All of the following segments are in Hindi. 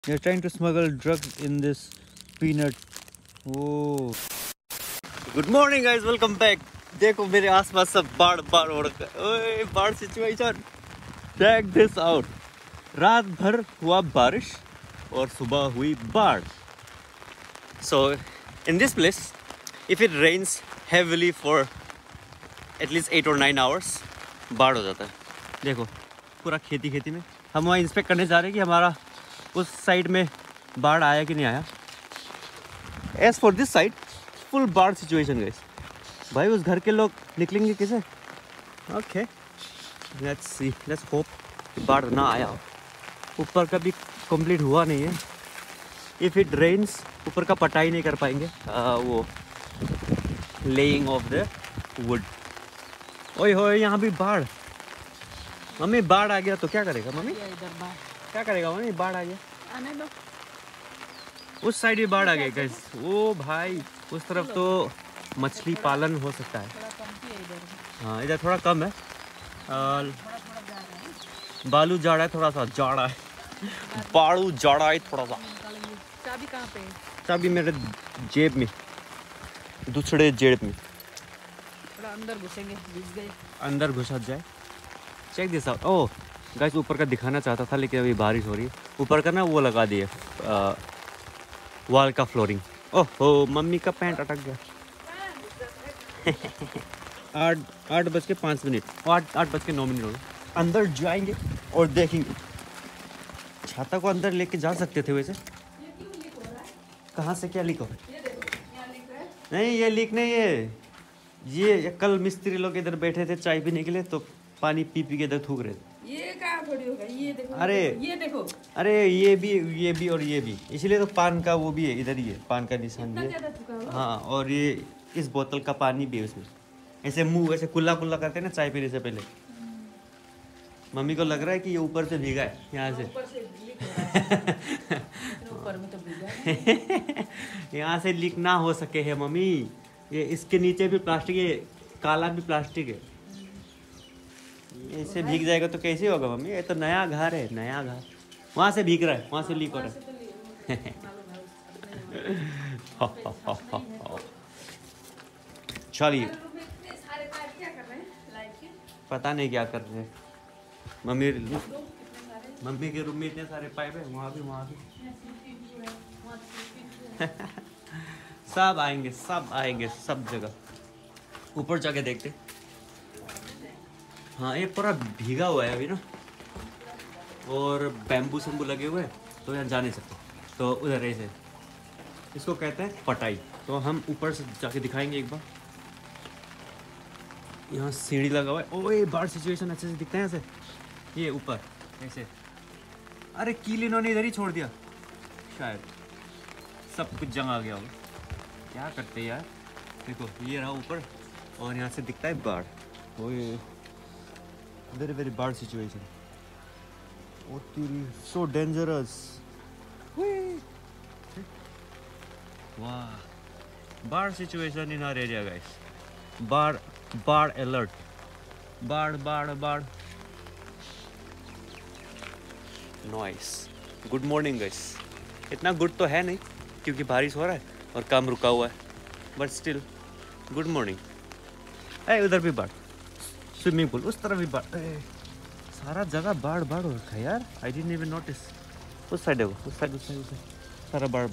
They're trying to smuggle drugs in this peanut. Oh. Good morning guys, welcome back. देखो मेरे आसपास सब बाढ़ हो रखा है। ओए बाढ़ सिचुएशन। Check this out. रात भर हुआ बारिश और सुबह हुई बाढ़. So in this place, if it rains heavily for at least 8 or 9 hours, बाढ़ हो जाता है. देखो पूरा खेती में हम वहाँ इंस्पेक्ट करने जा रहे हैं कि हमारा उस साइड में बाढ़ आया कि नहीं आया. As for this side, full बाढ़ सिचुएशन गाइस. भाई उस घर के लोग निकलेंगे कैसे? Okay let's see, let's hope बाढ़ ना आया. ऊपर का भी कंप्लीट हुआ नहीं है. इफ़ इट रेन्स ऊपर का पटाई नहीं कर पाएंगे, वो लेइंग ऑफ द वुड. ओए होए यहाँ भी बाढ़. मम्मी बाढ़ आ गया तो क्या करेगा मम्मी? क्या करेगा मम्मी? बाढ़ आ गया. आने दो. उस साइड भी बाढ़ आ गया गाइस. ओ भाई उस तरफ तो मछली पालन हो सकता है. हाँ इधर थोड़ा कम है. बालू जाड़ा है, थोड़ा सा जाड़ा है. बालू जाड़ा है थोड़ा सा. चाबी कहाँ पे? चाबी मेरे जेब में, दूसरे जेब में. थोड़ा अंदर घुसेंगे, घुस गए. अंदर घुसा जाए. Check this out. Oh guys ऊपर का दिखाना चाहता था लेकिन अभी बारिश हो रही है. ऊपर का ना वो लगा दिए वॉल का फ्लोरिंग. ओहो मम्मी का पैंट अटक गया. 8:05 और 8:09 हो गए. अंदर जाएंगे और देखेंगे. छाता को अंदर लेके जा सकते थे वैसे. कहाँ से क्या लीक हो? नहीं ये लीक नहीं है. ये कल मिस्त्री लोग इधर बैठे थे चाय पीने के लिए तो पानी पी के इधर थूक रहे थे. ये कहाँ थोड़ी होगा. ये देखो. अरे ये देखो. अरे ये भी और ये भी. इसलिए तो पान का वो भी है इधर ही है. पान का निशान भी है. हाँ और ये इस बोतल का पानी भी है उसमें. ऐसे मुंह ऐसे कुल्ला करते हैं ना चाय पीने से पहले. मम्मी को लग रहा है कि ये ऊपर से भीगा है यहाँ से. ऊपर में तो भीगा. यहाँ से लीक ना हो सके है मम्मी. ये इसके नीचे भी प्लास्टिक है, काला भी प्लास्टिक है. ऐसे भीग जाएगा तो कैसे होगा मम्मी? ये तो नया घर है, नया घर. वहाँ से भीग रहा है, वहाँ से लीक हो रहा है. चलिए पता नहीं क्या कर रहे हैं. मम्मी के रूम में इतने सारे पाइप है. वहाँ भी सब आएंगे सब जगह. ऊपर जाके देखते. हाँ ये पूरा भीगा हुआ है अभी ना. और बैम्बू शंबू लगे हुए हैं तो यहाँ जा नहीं सकते. तो उधर ऐसे इसको कहते हैं पटाई. तो हम ऊपर से जाके दिखाएंगे एक बार. यहाँ सीढ़ी लगा हुआ है. ओए बाढ़ सिचुएशन अच्छे से दिखता है यहाँ से. ये ऊपर ऐसे. अरे कील इन्होंने इधर ही छोड़ दिया शायद. सब कुछ जंग आ गया होगा. क्या करते यार. देखो ये रहा ऊपर और यहाँ से दिखता है बाढ़. ओए very bad situation. Oh so dangerous. Wow, bad situation in our area guys. Bad alert. Bad noise. Good morning guys. इतना गुड तो है नहीं क्योंकि बारिश हो रहा है और काम रुका हुआ है. But still good morning. उधर भी बाढ़. स्विमिंग पूल उस तरफ भी बाढ़. सारा जगह बाढ़ हो रखा है यार. I didn't even notice. उस साइड देखो, उस साइड सारा बाढ़.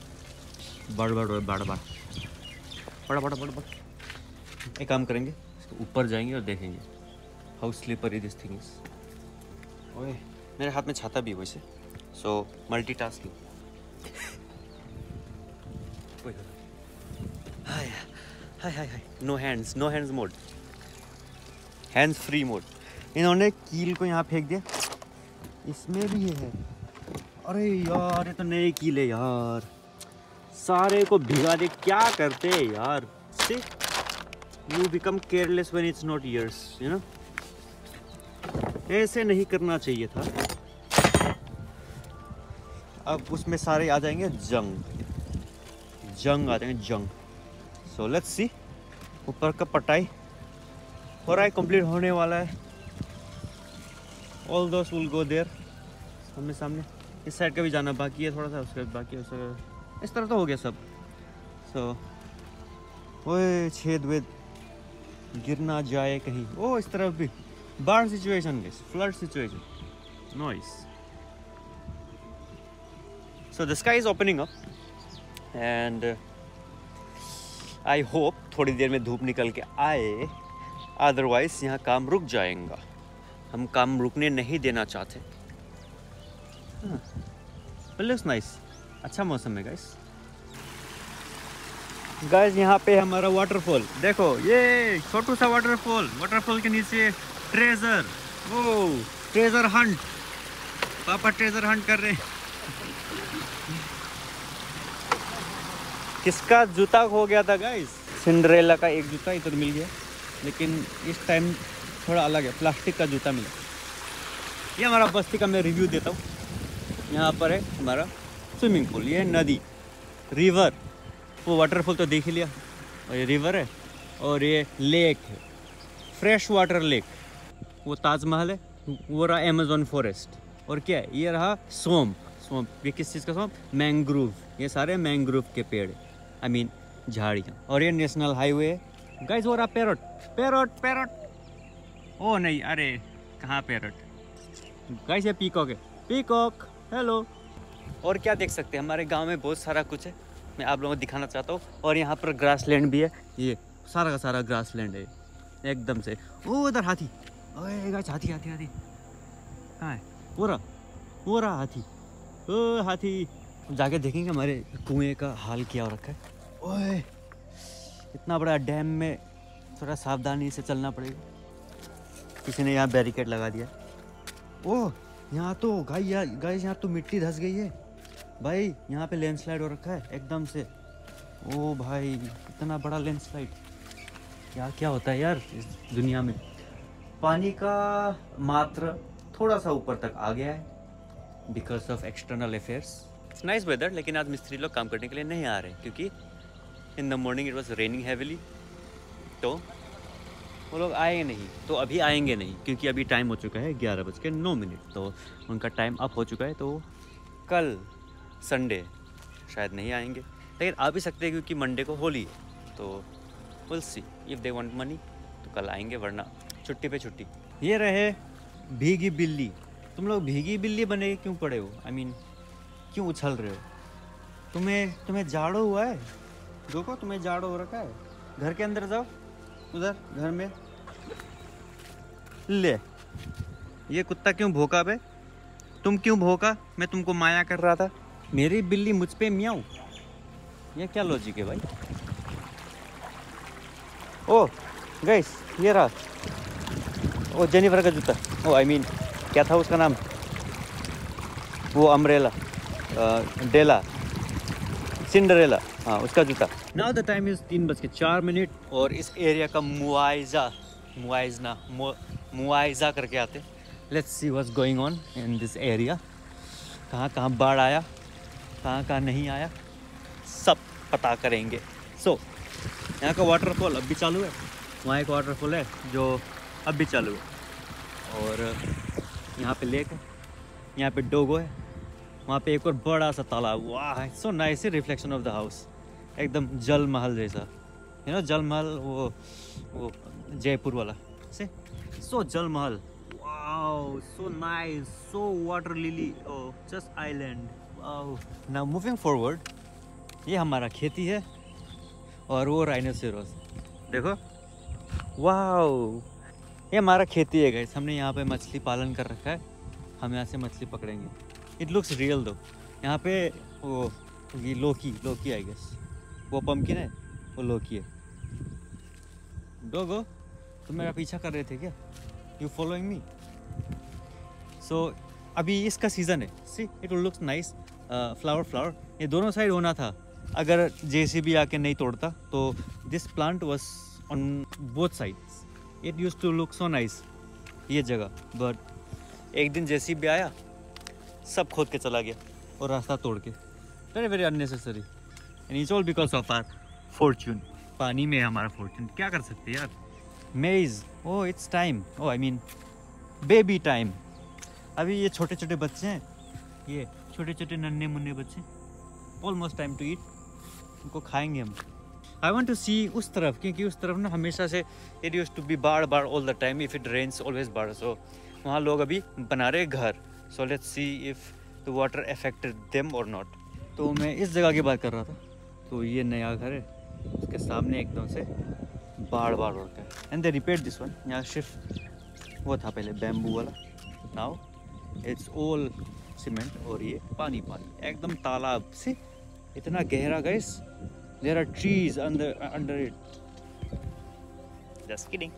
एक काम करेंगे, ऊपर जाएंगे और देखेंगे how slippery this thing is. ओए मेरे हाथ में छाता भी है वैसे. So multitasking. Hi no hands mode. Hands free mode. इन्होंने कील को यहाँ फेंक दिया. इसमें भी ये है. अरे यार ये तो नई कील है यार. सारे को भिगा दे. क्या करते हैं यार. You become careless when it's not yours, you know. ऐसे नहीं करना चाहिए था. अब उसमें सारे आ जाएंगे जंग आ जाएंगे जंग. So let's see. ऊपर का पटाई हो रहा है, कंप्लीट होने वाला है. All those will go there. सामने इस साइड का भी जाना बाकी है थोड़ा सा, उसका बाकी है, उसका इस तरह तो हो गया सब। सो ओए छेद वेद गिर ना जाए कहीं। ओ इस तरफ भी बाढ़ situation, flood situation, noise. So the sky is opening up and I hope थोड़ी देर में धूप निकल के आए, अदरवाइज यहाँ काम रुक जाएगा। हम काम रुकने नहीं देना चाहते। लुक्स नाइस, अच्छा मौसम है गाइस। गाइस यहाँ पे हमारा वाटरफॉल देखो, ये छोटू सा वाटरफॉल, वाटरफॉल के नीचे ट्रेजर, ओ ट्रेजर हंट, पापा ट्रेजर हंट कर रहे हैं। किसका जूता हो गया था गाइस? सिंड्रेला का एक जूता इधर मिल गया, लेकिन इस टाइम थोड़ा अलग है, प्लास्टिक का जूता मिला। ये हमारा बस्ती का मैं रिव्यू देता हूँ। यहाँ पर है हमारा स्विमिंग पूल, ये है नदी, रिवर, वो वाटरफॉल तो देख ही लिया, और ये रिवर है, और ये लेक है, फ्रेश वाटर लेक। वो ताजमहल है, वो रहा अमेज़न फॉरेस्ट, और क्या है ये रहा स्वम्प। स्वम्प ये किस चीज़ का स्वम्प? मैंग्रोव, ये सारे मैंग्रोव के पेड़, आई मीन झाड़ियाँ। और ये नेशनल हाईवे है गाइस। वो रहा पैरट, पैरट पैरट, ओ नहीं, अरे कहाँ पैरट गाइस, ये पीकॉक है, पीकॉक, हेलो। और क्या देख सकते हैं, हमारे गांव में बहुत सारा कुछ है, मैं आप लोगों को दिखाना चाहता हूँ। और यहाँ पर ग्रासलैंड भी है, ये सारा का सारा ग्रासलैंड है एकदम से। ओ उधर हाथी, ओए गाइस हाथी हाथी हाथी कहाँ है? वो रहा हाथी, ओ हाथी। जाके देखेंगे हमारे कुएं का हाल क्या हो रखा है। ओए इतना बड़ा डैम में थोड़ा सावधानी से चलना पड़ेगा। किसी ने यहाँ बैरिकेड लगा दिया। ओह यहाँ तो गाइस यहाँ तो मिट्टी धंस गई है भाई, यहाँ पे लैंडस्लाइड हो रखा है एकदम से। ओ भाई इतना बड़ा लैंडस्लाइड, क्या क्या होता है यार इस दुनिया में। पानी का मात्रा थोड़ा सा ऊपर तक आ गया है because of external affairs. It's nice weather, लेकिन आज मिस्त्री लोग काम करने के लिए नहीं आ रहे क्योंकि in the morning it was raining heavily, तो वो लोग आए नहीं। तो अभी आएंगे नहीं क्योंकि अभी टाइम हो चुका है 11:09, तो उनका टाइम अप हो चुका है। तो कल संडे शायद नहीं आएंगे, लेकिन आ भी सकते हैं क्योंकि मंडे को होली है। तो will see if they want money तो कल आएंगे, वरना छुट्टी पे छुट्टी। ये रहे भीगी बिल्ली। तुम लोग भीगी बिल्ली बने क्यों पड़े हो? आई मीन क्यों उछल रहे हो? तुम्हें जाड़ो हुआ है? देखो तुम्हें जाड़ो हो रखा है। घर के अंदर जाओ, उधर घर में। ले ये कुत्ता क्यों भौंका बे? तुम क्यों भौंका? मैं तुमको माया कर रहा था, मेरी बिल्ली मुझ पे म्याऊं। ये क्या लॉजिक है भाई? ओ गाइस ये रहा ओ जेनिफर का जूता। ओ आई मीन क्या था उसका नाम, वो अम्ब्रेला, डेला, सिंड्रेला, हाँ उसका जूता। नाउ द टाइम इज़ 3:04 और इस एरिया का मुआयजा करके आते। Let's see what's going on in this area. कहाँ कहाँ बाढ़ आया, कहाँ कहाँ नहीं आया, सब पता करेंगे। सो यहाँ का वाटरफॉल अब भी चालू है, वहाँ एक वाटरफॉल है जो अब भी चालू है, और यहाँ पे लेक है, यहाँ पे डोगो है, वहाँ पे एक और बड़ा सा तालाब। वाह so nice, reflection of the house, एकदम जल महल जैसा, यू नो जल महल, वो जयपुर वाला से। So Jal Mahal, wow so nice, so water lily, oh just island, wow. Now moving forward, ये हमारा खेती है और वो राइनोसेरोस देखो, वाओ ये हमारा खेती है गाइस। हमने यहाँ पे मछली पालन कर रखा है, हम यहाँ से मछली पकड़ेंगे। इट लुक्स रियल दो। यहाँ पे वो ये लोकी आई गेस, वो पम्पकिन है, वो लोकी है। डोगो तुम मेरा पीछा कर रहे थे क्या? You following me? सो अभी इसका सीज़न है, see it looks nice, flower ये दोनों साइड होना था अगर जेसीबी आके नहीं तोड़ता। तो this plant was on both sides, it used to look so nice ये जगह, बट एक दिन जेसीबी आया, सब खोद के चला गया और रास्ता तोड़ के। Very unnecessary, and it's all because of our fortune. पानी में हमारा फॉर्च्यून, क्या कर सकते हैं यार। मेज, oh it's time, oh I mean baby time. अभी ये छोटे छोटे बच्चे हैं, ये छोटे छोटे नन्हे मुन्ने बच्चे, ऑलमोस्ट टाइम टू ईट, उनको खाएंगे हम। आई वॉन्ट टू सी उस तरफ, क्योंकि उस तरफ ना हमेशा से इट यूज्ड टू बी बाढ़ all the time, if it rains always बाढ़। सो वहाँ लोग अभी बना रहे घर। So let's see if the water affected them और नॉट। तो मैं इस जगह की बात कर रहा था। तो ये नया घर है, उसके सामने एकदम से बाढ़ होता है। And they repaired this one. यहाँ सिर्फ वो था पहले बैम्बू वाला, नाउ इट्स ऑल सीमेंट। और ये पानी एकदम तालाब से इतना गहरा guys, there are trees under it. Just kidding,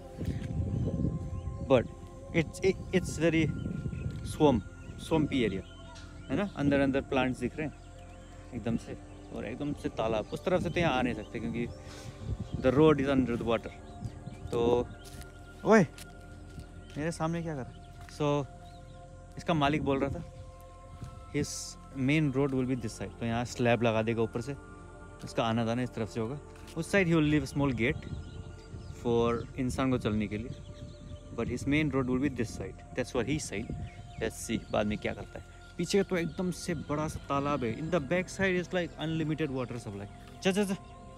but it's very swampy area है ना। अंदर प्लांट्स दिख रहे हैं एकदम से, और एकदम से तालाब। उस तरफ से तो यहाँ आ नहीं सकते क्योंकि the road is under the water. तो ओए मेरे सामने क्या कर रहा? सो इसका मालिक बोल रहा था his main road will be this side. तो यहाँ स्लैब लगा देगा ऊपर से, उसका आना जाना इस तरफ से होगा। उस साइड ही will leave small gate for इंसान को चलने के लिए, but his main road will be this side. That's what he said. Let's see बाद में क्या करता है। पीछे तो एकदम से बड़ा सा तालाब है। In the back side is like unlimited water supply. जा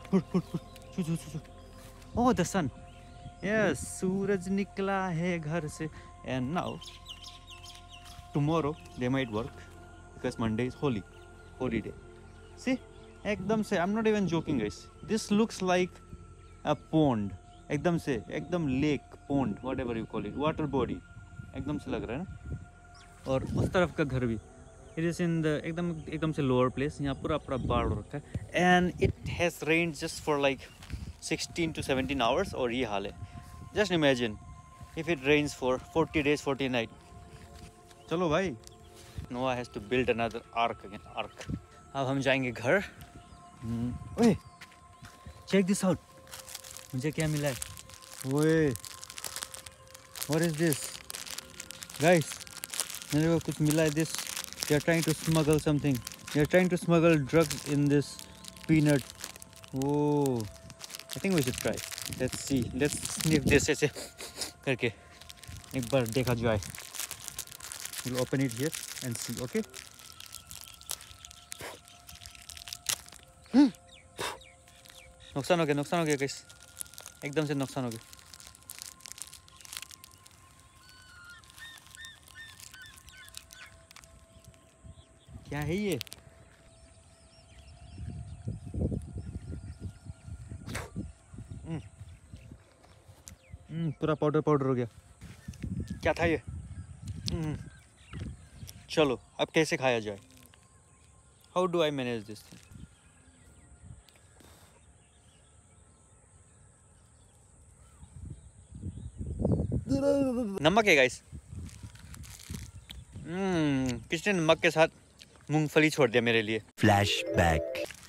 ओह द सन, यस सूरज निकला है घर से। And now tomorrow they might work because Monday is Holi day. See एकदम से, I am not even joking guys, this looks like a pond. एकदम lake, pond, whatever you call it, water body एकदम से लग रहा है ना। और उस तरफ का घर भी, इट इज इन द एकदम से लोअर प्लेस। यहाँ पूरा बाढ़ हो रखा है। And it has rained just for like 16 to 17 hours. और ये हाल है। Just imagine if it rains for 40 days 40 nights। चलो भाई, Noah has to build another ark. अब हम जाएंगे घर। ओए चेक दिस आउट, मुझे क्या मिला है। ओए व्हाट इज दिस गाइस, मेरे को कुछ मिला है। This they are trying to smuggle something. They are trying to smuggle drugs in this peanut. Oh, I think we should try. Let's see. Let's sniff this ऐसे करके एक बार देखा जाए। We'll open it here and see. Okay. नुकसान हो गया गाइस, एकदम से नुकसान हो गया। क्या है ये? पूरा पाउडर हो गया। क्या था ये? चलो अब कैसे खाया जाए? How do I manage this thing? नमक है गाइस। किसने नमक के साथ मूंगफली छोड़ दिया मेरे लिए। फ्लैशबैक।